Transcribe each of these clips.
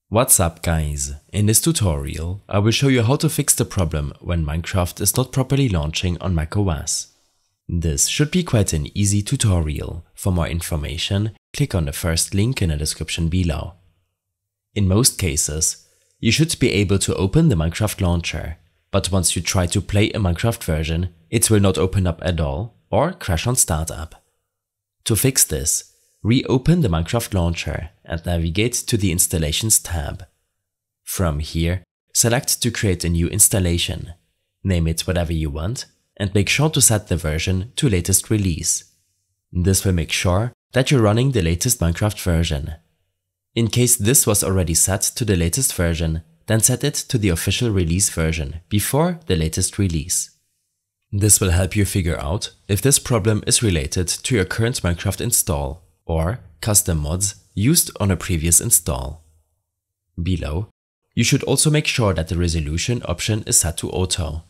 What's up guys, in this tutorial I will show you how to fix the problem when Minecraft is not properly launching on macOS. This should be quite an easy tutorial. For more information, click on the first link in the description below. In most cases, you should be able to open the Minecraft launcher, but once you try to play a Minecraft version, it will not open up at all or crash on startup. To fix this, reopen the Minecraft launcher and navigate to the Installations tab. From here, select to create a new installation, name it whatever you want, and make sure to set the version to latest release. This will make sure that you're running the latest Minecraft version. In case this was already set to the latest version, then set it to the official release version before the latest release. This will help you figure out if this problem is related to your current Minecraft install or custom mods used on a previous install. Below, you should also make sure that the resolution option is set to auto.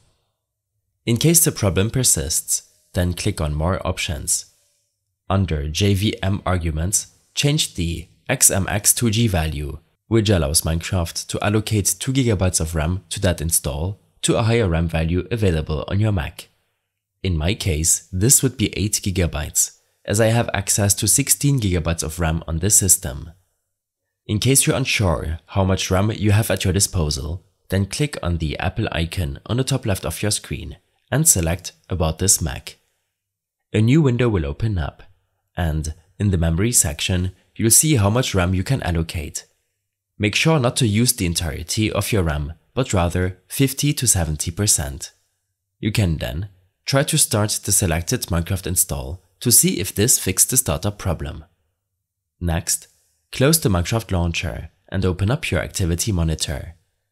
In case the problem persists, then click on More Options. Under JVM Arguments, change the XMX2G value, which allows Minecraft to allocate 2 GB of RAM to that install, to a higher RAM value available on your Mac. In my case, this would be 8 GB, as I have access to 16 GB of RAM on this system. In case you're unsure how much RAM you have at your disposal, then click on the Apple icon on the top left of your screen and select About this Mac. A new window will open up, and in the memory section, you'll see how much RAM you can allocate. Make sure not to use the entirety of your RAM, but rather 50 to 70%. You can then try to start the selected Minecraft install to see if this fixed the startup problem. Next, close the Minecraft launcher and open up your activity monitor.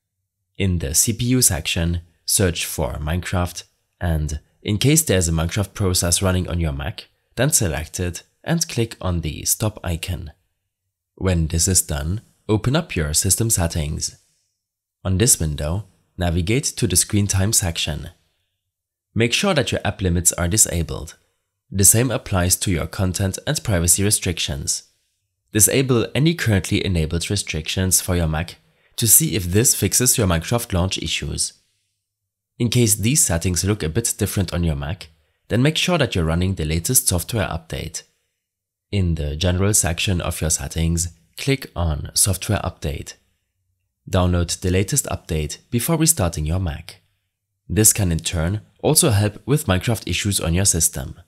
In the CPU section, search for Minecraft, and in case there's a Minecraft process running on your Mac, then select it and click on the stop icon. When this is done, open up your system settings. On this window, navigate to the screen time section. Make sure that your app limits are disabled. The same applies to your content and privacy restrictions. Disable any currently enabled restrictions for your Mac to see if this fixes your Minecraft launch issues. In case these settings look a bit different on your Mac, then make sure that you're running the latest software update. In the General section of your settings, click on Software Update. Download the latest update before restarting your Mac. This can in turn also help with Minecraft issues on your system.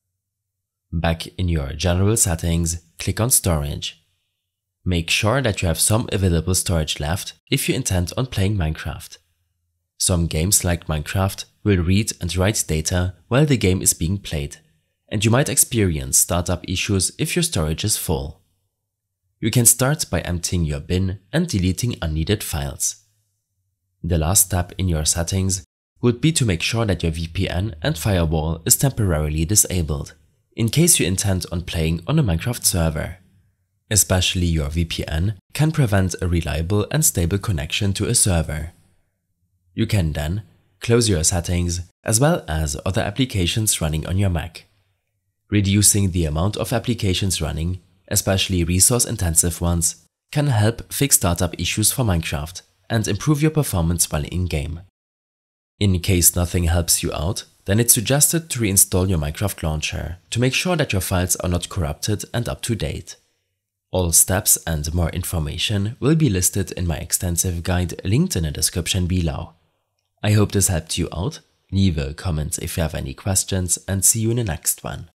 Back in your General settings, click on Storage. Make sure that you have some available storage left if you intend on playing Minecraft. Some games like Minecraft will read and write data while the game is being played, and you might experience startup issues if your storage is full. You can start by emptying your bin and deleting unneeded files. The last step in your settings would be to make sure that your VPN and firewall is temporarily disabled, in case you intend on playing on a Minecraft server. Especially your VPN can prevent a reliable and stable connection to a server. You can then close your settings as well as other applications running on your Mac. Reducing the amount of applications running, especially resource-intensive ones, can help fix startup issues for Minecraft and improve your performance while in-game. In case nothing helps you out, then it's suggested to reinstall your Minecraft launcher to make sure that your files are not corrupted and up to date. All steps and more information will be listed in my extensive guide linked in the description below. I hope this helped you out. Leave a comment if you have any questions and see you in the next one.